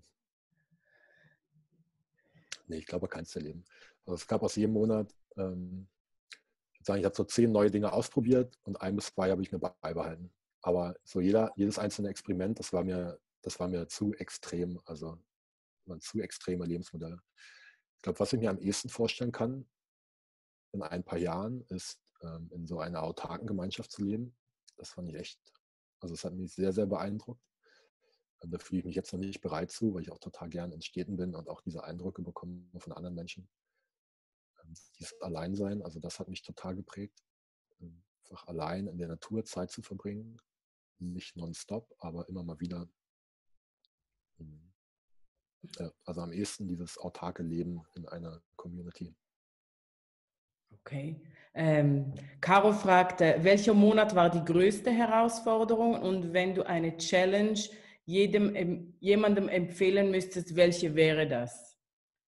Nee, ich glaube, keins der Leben. Also es gab aus jedem Monat, ähm, ich würde sagen, ich habe so zehn neue Dinge ausprobiert und ein bis zwei habe ich mir beibehalten. Aber so jeder, jedes einzelne Experiment, das war mir, das war mir zu extrem, also waren zu extreme Lebensmodelle. Ich glaube, was ich mir am ehesten vorstellen kann in ein paar Jahren, ist ähm, in so einer autarken Gemeinschaft zu leben. Das fand ich echt, also es hat mich sehr, sehr beeindruckt. Und da fühle ich mich jetzt noch nicht bereit zu, weil ich auch total gern in Städten bin und auch diese Eindrücke bekomme von anderen Menschen. Ähm, dieses Alleinsein, also das hat mich total geprägt. Ähm, einfach allein in der Natur Zeit zu verbringen. Nicht nonstop, aber immer mal wieder. Ähm, ja, also am ehesten dieses autarke Leben in einer Community. Okay. Ähm, Caro fragt, äh, welcher Monat war die größte Herausforderung und wenn du eine Challenge jedem, jemandem empfehlen müsstest, welche wäre das?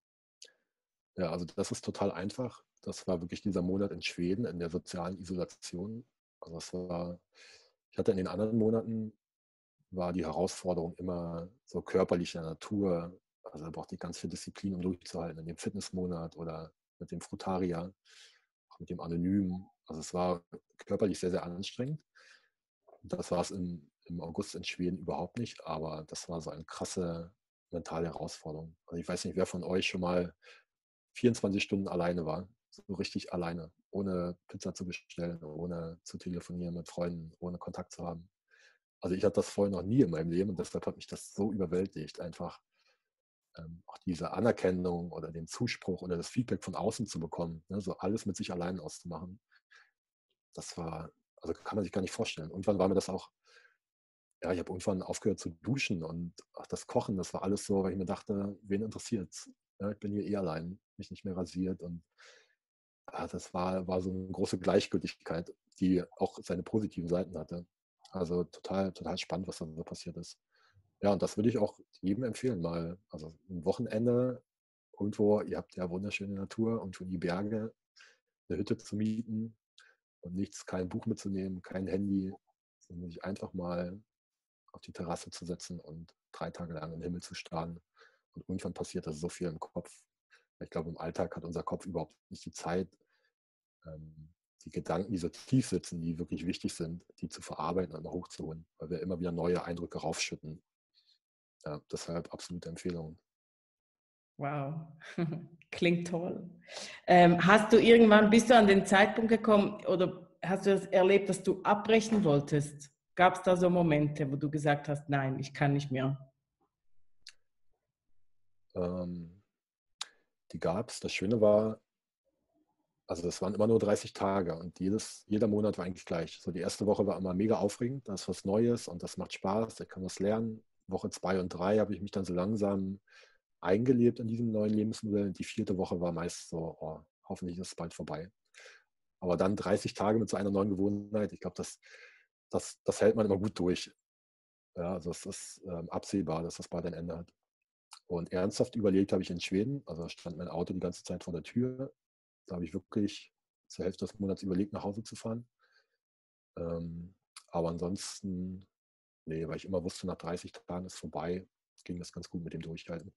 Ja, also das ist total einfach. Das war wirklich dieser Monat in Schweden in der sozialen Isolation. Also es war, ich hatte in den anderen Monaten, war die Herausforderung immer so körperlicher Natur. Also da brauchte ich ganz viel Disziplin, um durchzuhalten in dem Fitnessmonat oder mit dem Frutaria, auch mit dem Anonym. Also es war körperlich sehr, sehr anstrengend. Das war es im, im August in Schweden überhaupt nicht, aber das war so eine krasse mentale Herausforderung. Also ich weiß nicht, wer von euch schon mal vierundzwanzig Stunden alleine war, so richtig alleine, ohne Pizza zu bestellen, ohne zu telefonieren mit Freunden, ohne Kontakt zu haben. Also ich hatte das vorher noch nie in meinem Leben und deshalb hat mich das so überwältigt, einfach ähm, auch diese Anerkennung oder den Zuspruch oder das Feedback von außen zu bekommen, ne, so alles mit sich allein auszumachen. Das war, also kann man sich gar nicht vorstellen. Irgendwann war mir das auch, ja, ich habe irgendwann aufgehört zu duschen und auch das Kochen, das war alles so, weil ich mir dachte, wen interessiert's? Ja, ich bin hier eh allein, mich nicht mehr rasiert und ja, das war, war so eine große Gleichgültigkeit, die auch seine positiven Seiten hatte. Also total, total spannend, was da so passiert ist. Ja, und das würde ich auch jedem empfehlen, mal, also ein Wochenende irgendwo, ihr habt ja wunderschöne Natur und schon die Berge, eine Hütte zu mieten und nichts, kein Buch mitzunehmen, kein Handy, sondern sich einfach mal auf die Terrasse zu setzen und drei Tage lang in den Himmel zu starren. Und irgendwann passiert das so viel im Kopf. Ich glaube, im Alltag hat unser Kopf überhaupt nicht die Zeit, ähm, die Gedanken, die so tief sitzen, die wirklich wichtig sind, die zu verarbeiten und mal hochzuholen, weil wir immer wieder neue Eindrücke raufschütten. Ja, deshalb absolute Empfehlung. Wow, klingt toll. Ähm, hast du irgendwann, bist du an den Zeitpunkt gekommen oder hast du es erlebt, dass du abbrechen wolltest? Gab es da so Momente, wo du gesagt hast, nein, ich kann nicht mehr? Ähm, die gab es. Das Schöne war, also das waren immer nur dreißig Tage und jedes, jeder Monat war eigentlich gleich. So die erste Woche war immer mega aufregend, da ist was Neues und das macht Spaß, ich kann was lernen. Woche zwei und drei habe ich mich dann so langsam eingelebt in diesem neuen Lebensmodell. Die vierte Woche war meist so, oh, hoffentlich ist es bald vorbei. Aber dann dreißig Tage mit so einer neuen Gewohnheit, ich glaube, das, das, das hält man immer gut durch. Ja, also es ist ähm, absehbar, dass das bald ein Ende hat. Und ernsthaft überlegt habe ich in Schweden, also stand mein Auto die ganze Zeit vor der Tür. Da habe ich wirklich zur Hälfte des Monats überlegt, nach Hause zu fahren. Ähm, aber ansonsten, nee, weil ich immer wusste, nach dreißig Tagen ist vorbei, ging das ganz gut mit dem Durchhalten.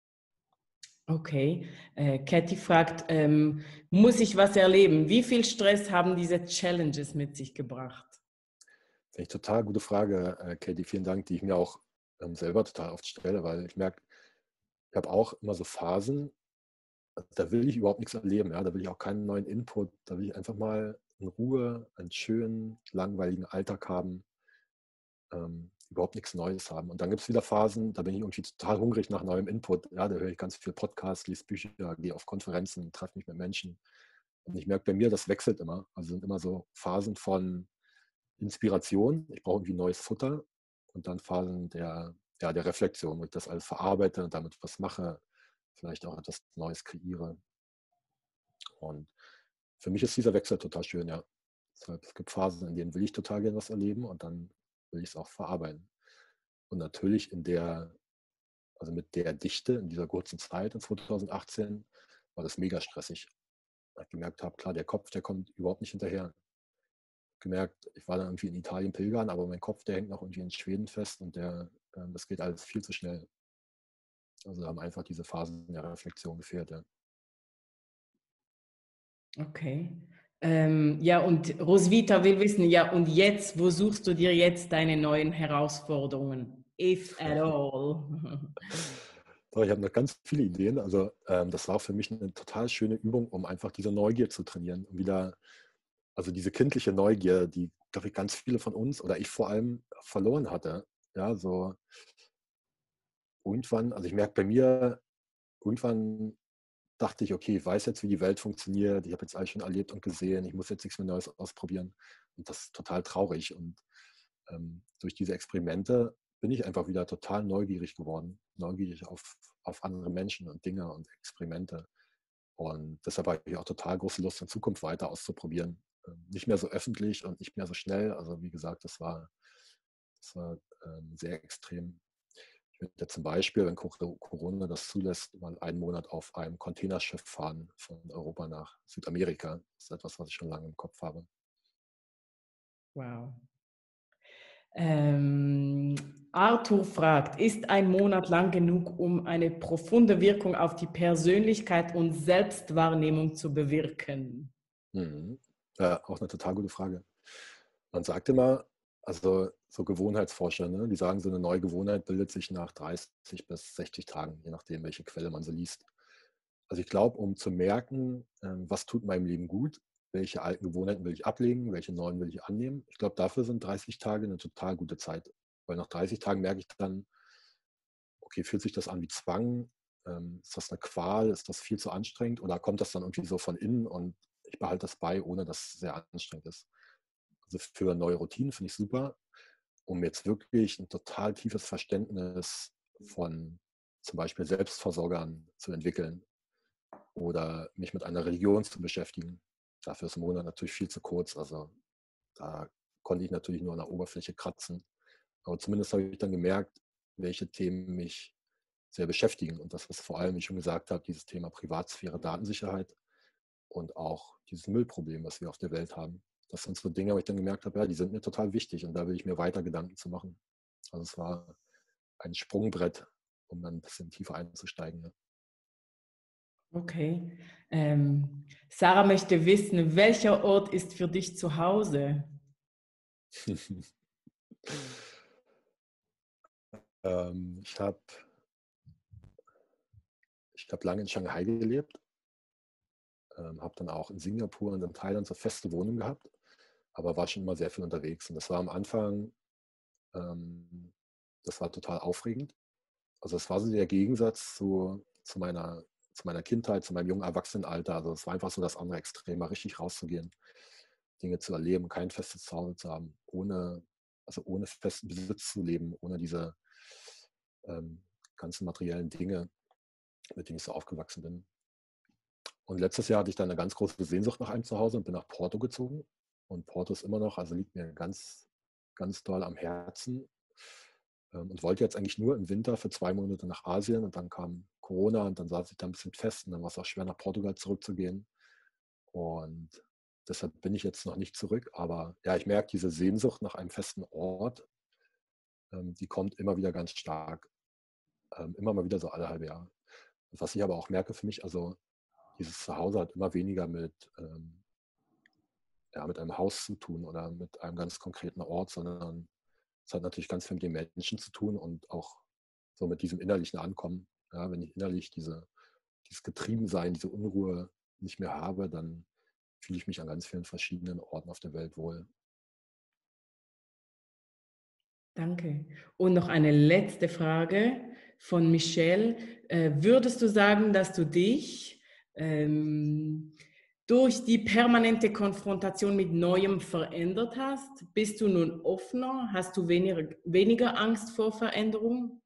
Okay, äh, Cathy fragt, ähm, muss ich was erleben? Wie viel Stress haben diese Challenges mit sich gebracht? Das ist eine total gute Frage, äh, Katie, vielen Dank, die ich mir auch ähm, selber total oft stelle, weil ich merke, ich habe auch immer so Phasen, da will ich überhaupt nichts erleben, ja, da will ich auch keinen neuen Input, da will ich einfach mal in Ruhe einen schönen, langweiligen Alltag haben, ähm, überhaupt nichts Neues haben. Und dann gibt es wieder Phasen, da bin ich irgendwie total hungrig nach neuem Input. Ja, da höre ich ganz viel Podcasts, lese Bücher, gehe auf Konferenzen, treffe mich mit Menschen. Und ich merke bei mir, das wechselt immer. Also sind immer so Phasen von Inspiration, ich brauche irgendwie neues Futter und dann Phasen der, ja, der Reflexion, wo ich das alles verarbeite und damit was mache, vielleicht auch etwas Neues kreiere. Und für mich ist dieser Wechsel total schön, ja. Deshalb, es gibt Phasen, in denen will ich total gerne was erleben und dann will ich es auch verarbeiten. Und natürlich in der, also mit der Dichte in dieser kurzen Zeit in zweitausendachtzehn war das mega stressig. Weil ich gemerkt habe, klar, der Kopf, der kommt überhaupt nicht hinterher. Gemerkt, ich war dann irgendwie in Italien pilgern, aber mein Kopf, der hängt noch irgendwie in Schweden fest und der, das geht alles viel zu schnell. Also haben einfach diese Phasen der Reflexion gefehlt. Ja. Okay. Ähm, ja, und Roswitha will wissen, ja, und jetzt, wo suchst du dir jetzt deine neuen Herausforderungen? If at all. So, ich habe noch ganz viele Ideen. Also ähm, das war für mich eine total schöne Übung, um einfach diese Neugier zu trainieren. Um wieder, also diese kindliche Neugier, die, glaube ich, ganz viele von uns oder ich vor allem verloren hatte. Ja, so irgendwann, also ich merke bei mir, irgendwann dachte ich, okay, ich weiß jetzt, wie die Welt funktioniert, ich habe jetzt alles schon erlebt und gesehen, ich muss jetzt nichts mehr Neues ausprobieren. Und das ist total traurig. Und ähm, durch diese Experimente bin ich einfach wieder total neugierig geworden. Neugierig auf, auf andere Menschen und Dinge und Experimente. Und deshalb habe ich auch total große Lust, in Zukunft weiter auszuprobieren. Ähm, nicht mehr so öffentlich und nicht mehr so schnell. Also wie gesagt, das war, das war ähm, sehr extrem Ich würde jetzt zum Beispiel, wenn Corona das zulässt, mal einen Monat auf einem Containerschiff fahren von Europa nach Südamerika. Das ist etwas, was ich schon lange im Kopf habe. Wow. Ähm, Arthur fragt, ist ein Monat lang genug, um eine profunde Wirkung auf die Persönlichkeit und Selbstwahrnehmung zu bewirken? Mhm. Ja, auch eine total gute Frage. Man sagt immer, also so Gewohnheitsforscher, ne, die sagen, so eine neue Gewohnheit bildet sich nach dreißig bis sechzig Tagen, je nachdem, welche Quelle man so liest. Also ich glaube, um zu merken, ähm, was tut meinem Leben gut, welche alten Gewohnheiten will ich ablegen, welche neuen will ich annehmen, ich glaube, dafür sind dreißig Tage eine total gute Zeit. Weil nach dreißig Tagen merke ich dann, okay, fühlt sich das an wie Zwang? Ähm, ist das eine Qual? Ist das viel zu anstrengend? Oder kommt das dann irgendwie so von innen und ich behalte das bei, ohne dass es sehr anstrengend ist? Also für neue Routinen finde ich super, um jetzt wirklich ein total tiefes Verständnis von zum Beispiel Selbstversorgern zu entwickeln oder mich mit einer Religion zu beschäftigen. Dafür ist ein Monat natürlich viel zu kurz. Also da konnte ich natürlich nur an der Oberfläche kratzen. Aber zumindest habe ich dann gemerkt, welche Themen mich sehr beschäftigen. Und das, was vor allem, wie ich schon gesagt habe, dieses Thema Privatsphäre, Datensicherheit und auch dieses Müllproblem, was wir auf der Welt haben. Das sind so Dinge, wo ich dann gemerkt habe, ja, die sind mir total wichtig und da will ich mir weiter Gedanken zu machen. Also es war ein Sprungbrett, um dann ein bisschen tiefer einzusteigen. Ja. Okay. Ähm, Sarah möchte wissen, welcher Ort ist für dich zu Hause? ähm, ich habe ich hab lange in Shanghai gelebt, ähm, habe dann auch in Singapur und in Thailand so feste Wohnungen gehabt, aber war schon immer sehr viel unterwegs. Und das war am Anfang, ähm, das war total aufregend. Also es war so der Gegensatz zu, zu, meiner, zu meiner Kindheit, zu meinem jungen Erwachsenenalter. Also es war einfach so das andere Extrem, mal richtig rauszugehen, Dinge zu erleben, kein festes Zuhause zu haben, ohne, also ohne festen Besitz zu leben, ohne diese ähm, ganzen materiellen Dinge, mit denen ich so aufgewachsen bin. Und letztes Jahr hatte ich dann eine ganz große Sehnsucht nach einem Zuhause und bin nach Porto gezogen. Und Porto ist immer noch, also liegt mir ganz, ganz doll am Herzen. Ähm, Und wollte jetzt eigentlich nur im Winter für zwei Monate nach Asien und dann kam Corona und dann saß ich da ein bisschen fest und dann war es auch schwer, nach Portugal zurückzugehen. Und deshalb bin ich jetzt noch nicht zurück. Aber ja, ich merke diese Sehnsucht nach einem festen Ort, ähm, die kommt immer wieder ganz stark. Ähm, immer mal wieder so alle halbe Jahre. Was ich aber auch merke für mich, also dieses Zuhause hat immer weniger mit, ähm, ja, mit einem Haus zu tun oder mit einem ganz konkreten Ort, sondern es hat natürlich ganz viel mit den Menschen zu tun und auch so mit diesem innerlichen Ankommen. Ja, wenn ich innerlich diese, dieses Getriebensein, diese Unruhe nicht mehr habe, dann fühle ich mich an ganz vielen verschiedenen Orten auf der Welt wohl. Danke. Und noch eine letzte Frage von Michelle. Äh, würdest du sagen, dass du dich ähm, durch die permanente Konfrontation mit Neuem verändert hast? Bist du nun offener? Hast du weniger, weniger Angst vor Veränderung?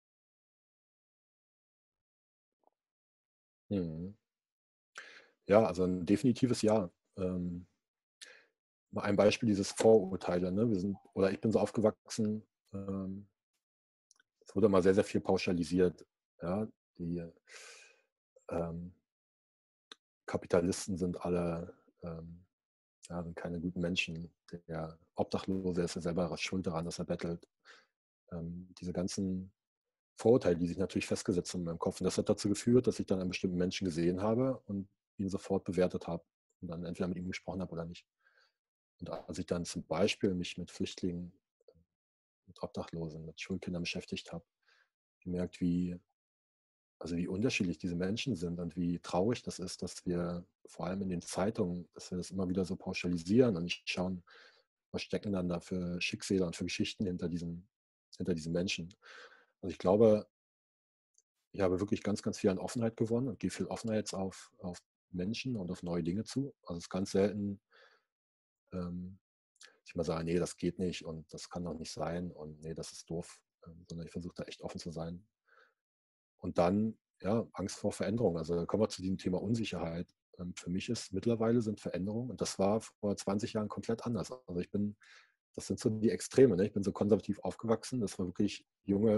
Mhm. Ja, also ein definitives Ja. Ähm, mal ein Beispiel dieses Vorurteile. Ne? Wir sind, oder ich bin so aufgewachsen, ähm, es wurde mal sehr, sehr viel pauschalisiert. Ja? Die ähm, Kapitalisten sind alle ähm, ja, sind keine guten Menschen. Der Obdachlose ist ja selber schuld daran, dass er bettelt. Ähm, diese ganzen Vorurteile, die sich natürlich festgesetzt haben in meinem Kopf. Und das hat dazu geführt, dass ich dann einen bestimmten Menschen gesehen habe und ihn sofort bewertet habe und dann entweder mit ihm gesprochen habe oder nicht. Und als ich dann zum Beispiel mich mit Flüchtlingen, mit Obdachlosen, mit Schulkindern beschäftigt habe, gemerkt, wie, also wie unterschiedlich diese Menschen sind und wie traurig das ist, dass wir vor allem in den Zeitungen, dass wir das immer wieder so pauschalisieren und nicht schauen, was stecken dann da für Schicksale und für Geschichten hinter diesen, hinter diesen Menschen. Also ich glaube, ich habe wirklich ganz, ganz viel an Offenheit gewonnen und gehe viel offener jetzt auf, auf Menschen und auf neue Dinge zu. Also es ist ganz selten, ähm, dass ich mal sage, nee, das geht nicht und das kann doch nicht sein und nee, das ist doof, ähm, sondern ich versuche da echt offen zu sein. Und dann, ja, Angst vor Veränderung. Also dann kommen wir zu diesem Thema Unsicherheit. Ähm, für mich ist mittlerweile sind Veränderungen, und das war vor zwanzig Jahren komplett anders. Also ich bin, das sind so die Extreme. Ne? Ich bin so konservativ aufgewachsen. Das war wirklich junge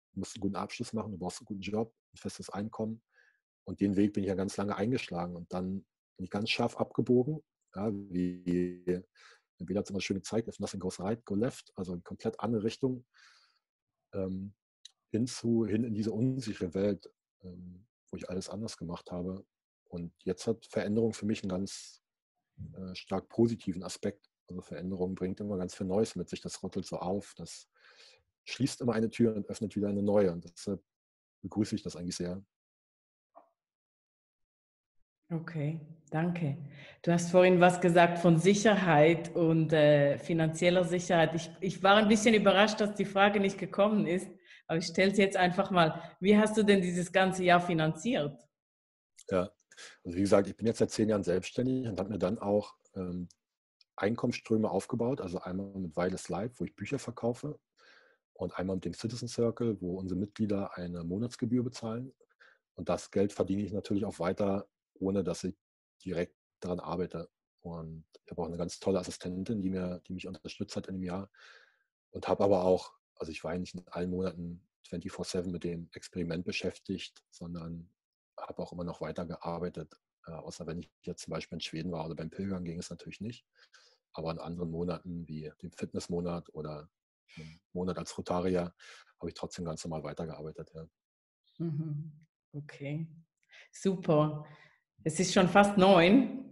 du musst einen guten Abschluss machen, du brauchst einen guten Job, ein festes Einkommen. Und den Weg bin ich ja ganz lange eingeschlagen und dann bin ich ganz scharf abgebogen, ja, wie Bela hat es immer schön gezeigt, if nothing goes right, go left, also in komplett andere Richtung, ähm, hin, zu, hin in diese unsichere Welt, ähm, wo ich alles anders gemacht habe. Und jetzt hat Veränderung für mich einen ganz äh, stark positiven Aspekt. Also Veränderung bringt immer ganz viel Neues mit sich, das rüttelt so auf, das schließt immer eine Tür und öffnet wieder eine neue. Und deshalb begrüße ich das eigentlich sehr. Okay, danke. Du hast vorhin was gesagt von Sicherheit und äh, finanzieller Sicherheit. Ich, ich war ein bisschen überrascht, dass die Frage nicht gekommen ist, aber ich stelle sie jetzt einfach mal. Wie hast du denn dieses ganze Jahr finanziert? Ja, also wie gesagt, ich bin jetzt seit zehn Jahren selbstständig und habe mir dann auch ähm, Einkommensströme aufgebaut. Also einmal mit Weiles Live, wo ich Bücher verkaufe, und einmal mit dem Citizen Circle, wo unsere Mitglieder eine Monatsgebühr bezahlen. Und das Geld verdiene ich natürlich auch weiter, ohne dass ich direkt daran arbeite. Und ich habe auch eine ganz tolle Assistentin, die, mir, die mich unterstützt hat in dem Jahr. Und habe aber auch, also ich war nicht in allen Monaten vierundzwanzig sieben mit dem Experiment beschäftigt, sondern habe auch immer noch weitergearbeitet. Äh, außer wenn ich jetzt zum Beispiel in Schweden war oder beim Pilgern, ging es natürlich nicht. Aber in anderen Monaten wie dem Fitnessmonat oder einem Monat als Rotarier habe ich trotzdem ganz normal weitergearbeitet. Ja. Mhm. Okay, super. Es ist schon fast neun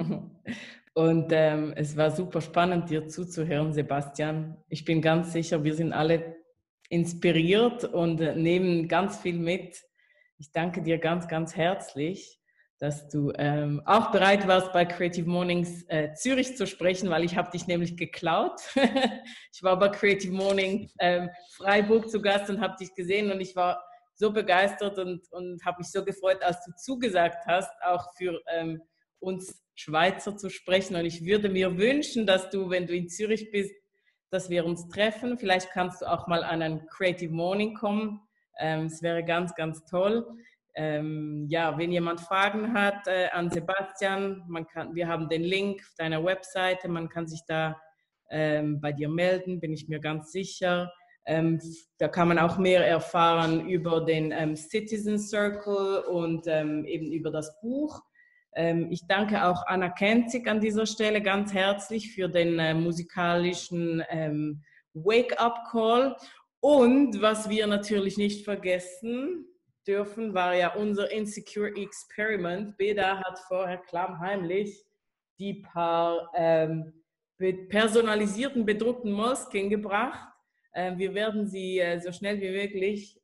und ähm, es war super spannend, dir zuzuhören, Sebastian. Ich bin ganz sicher, wir sind alle inspiriert und äh, nehmen ganz viel mit. Ich danke dir ganz, ganz herzlich, dass du ähm, auch bereit warst, bei Creative Mornings äh, Zürich zu sprechen, weil ich habe dich nämlich geklaut. Ich war bei Creative Mornings ähm, Freiburg zu Gast und habe dich gesehen und ich war so begeistert und, und habe mich so gefreut, als du zugesagt hast, auch für ähm, uns Schweizer zu sprechen. Und ich würde mir wünschen, dass du, wenn du in Zürich bist, dass wir uns treffen. Vielleicht kannst du auch mal an ein Creative Morning kommen. Ähm, es wäre ganz, ganz toll. Ähm, ja, wenn jemand Fragen hat äh, an Sebastian, man kann, wir haben den Link auf deiner Webseite, man kann sich da ähm, bei dir melden, bin ich mir ganz sicher. Ähm, da kann man auch mehr erfahren über den ähm, Citizen Circle und ähm, eben über das Buch. Ähm, ich danke auch Anna Kenzig an dieser Stelle ganz herzlich für den äh, musikalischen ähm, Wake-up-Call. Und was wir natürlich nicht vergessen dürfen, war ja unser Insecure Experiment. Beda hat vorher klammheimlich die paar ähm, personalisierten bedruckten Moleskine gebracht. Wir werden sie so schnell wie möglich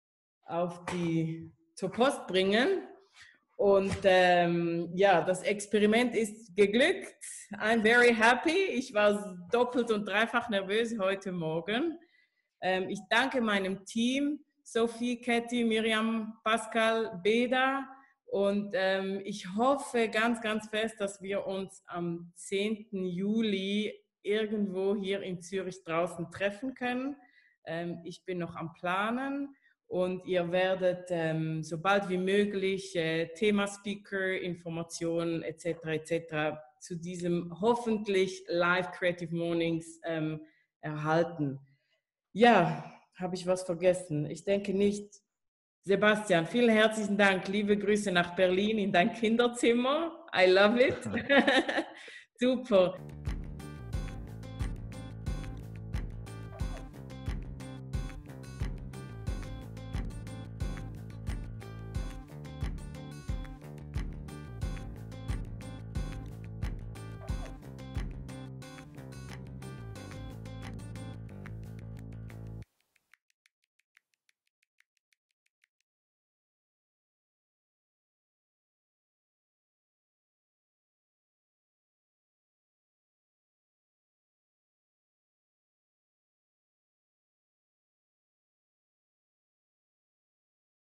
auf die, zur Post bringen. Und ähm, ja, das Experiment ist geglückt. I'm very happy. Ich war doppelt und dreifach nervös heute Morgen. Ähm, ich danke meinem Team, Sophie, Katie, Miriam, Pascal, Beda. Und ähm, ich hoffe ganz, ganz fest, dass wir uns am zehnten Juli irgendwo hier in Zürich draußen treffen können. Ähm, ich bin noch am Planen und ihr werdet ähm, so bald wie möglich äh, Thema-Speaker, Informationen et cetera et cetera zu diesem hoffentlich Live Creative Mornings ähm, erhalten. Ja, habe ich was vergessen? Ich denke nicht. Sebastian, vielen herzlichen Dank. Liebe Grüße nach Berlin in dein Kinderzimmer. I love it. Super.